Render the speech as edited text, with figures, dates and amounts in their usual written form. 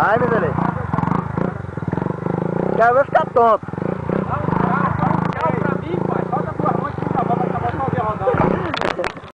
Vai, meu beleza. O cara vai ficar tonto.